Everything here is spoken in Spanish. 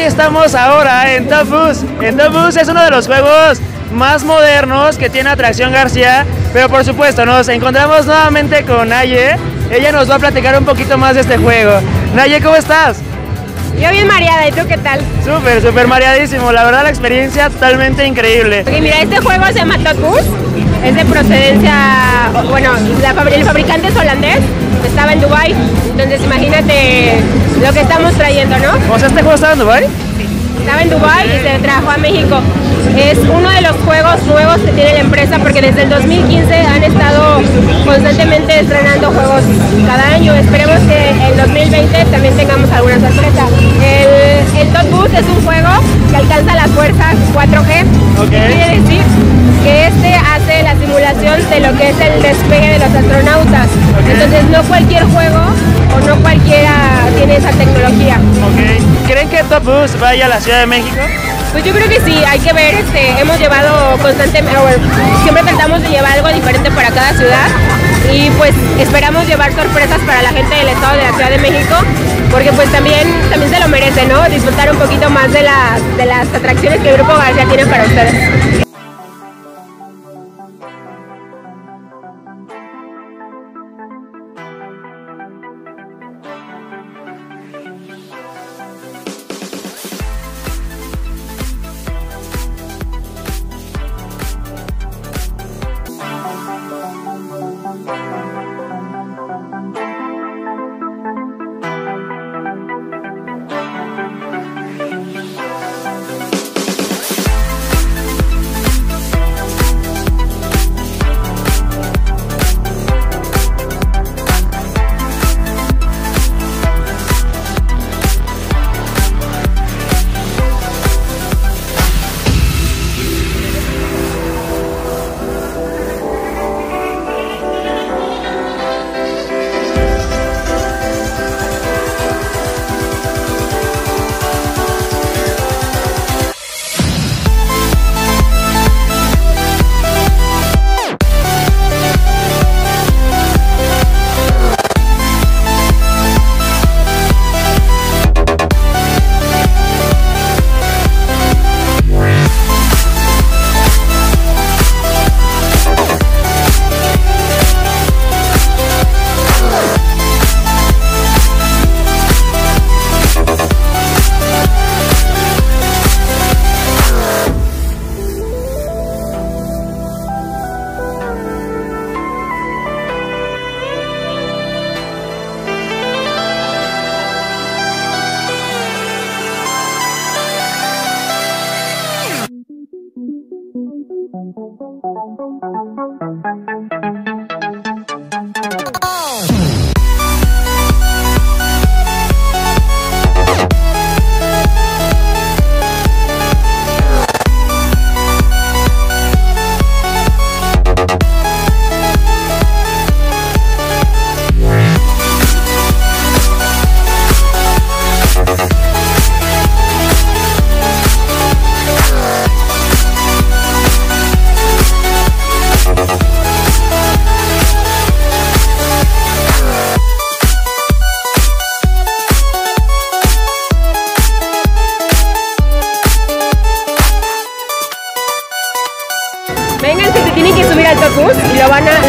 hoy estamos ahora en Top Bus. En Top Bus es uno de los juegos más modernos que tiene Atracción García, pero por supuesto nos encontramos nuevamente con Naye. Ella nos va a platicar un poquito más de este juego. Naye, ¿cómo estás? Yo bien mareada, ¿y tú qué tal? Súper mareadísimo, la verdad la experiencia totalmente increíble. Okay, mira, este juego se llama Top Bus, es de procedencia, bueno, el fabricante es holandés, estaba en Dubái, entonces imagínate lo que estamos trayendo, ¿no? O sea, ¿este juego estaba en Dubái? Sí, estaba en Dubái y se trajo a México. Es uno de los juegos nuevos que tiene la empresa porque desde el 2015 han estado constantemente estrenando juegos cada año. Esperemos que en 2020 también tengamos alguna sorpresa. El Top Bus es un juego que alcanza la fuerza 4G. Okay. Quiere decir que este hace la simulación de lo que es el despegue de los astronautas. Okay. Entonces no cualquier juego o no cualquiera tiene esa tecnología. Okay. ¿Creen que Top Bus vaya a la Ciudad de México? Pues yo creo que sí, hay que ver, hemos llevado constantemente, siempre tratamos de llevar algo diferente para cada ciudad y pues esperamos llevar sorpresas para la gente del estado de la Ciudad de México, porque pues también se lo merece, ¿no? Disfrutar un poquito más de las atracciones que el Grupo García tiene para ustedes. Vengan, que se tienen que subir al Top Bus y lo van a